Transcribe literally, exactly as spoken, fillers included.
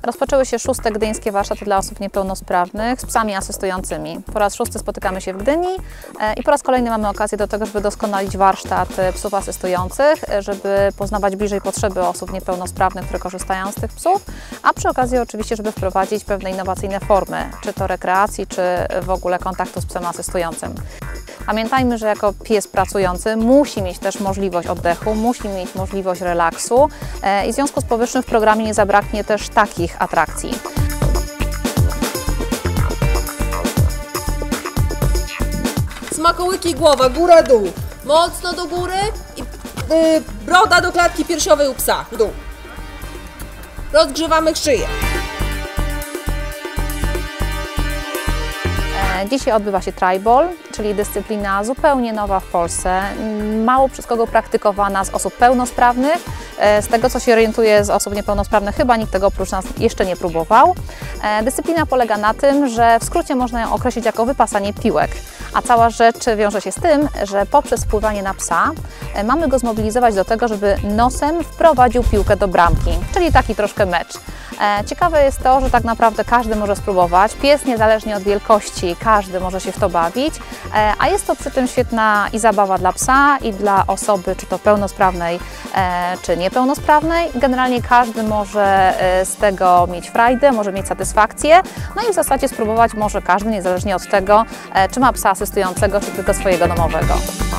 Rozpoczęły się szóste gdyńskie warsztaty dla osób niepełnosprawnych z psami asystującymi. Po raz szósty spotykamy się w Gdyni i po raz kolejny mamy okazję do tego, żeby doskonalić warsztat psów asystujących, żeby poznawać bliżej potrzeby osób niepełnosprawnych, które korzystają z tych psów, a przy okazji oczywiście, żeby wprowadzić pewne innowacyjne formy, czy to rekreacji, czy w ogóle kontaktu z psem asystującym. Pamiętajmy, że jako pies pracujący musi mieć też możliwość oddechu, musi mieć możliwość relaksu i w związku z powyższym w programie nie zabraknie też takich atrakcji. Smakołyki, głowa, góra, dół. Mocno do góry i yy, broda do klatki piersiowej u psa. Dół. Rozgrzewamy szyję. Dzisiaj odbywa się tribal, czyli dyscyplina zupełnie nowa w Polsce, mało przez kogo praktykowana z osób pełnosprawnych. Z tego, co się orientuje z osób niepełnosprawnych, chyba nikt tego oprócz nas jeszcze nie próbował. Dyscyplina polega na tym, że w skrócie można ją określić jako wypasanie piłek, a cała rzecz wiąże się z tym, że poprzez wpływanie na psa mamy go zmobilizować do tego, żeby nosem wprowadził piłkę do bramki, czyli taki troszkę mecz. Ciekawe jest to, że tak naprawdę każdy może spróbować, pies niezależnie od wielkości, każdy może się w to bawić, a jest to przy tym świetna i zabawa dla psa i dla osoby, czy to pełnosprawnej, czy niepełnosprawnej. Generalnie każdy może z tego mieć frajdę, może mieć satysfakcję, no i w zasadzie spróbować może każdy, niezależnie od tego, czy ma psa asystującego, czy tylko swojego domowego.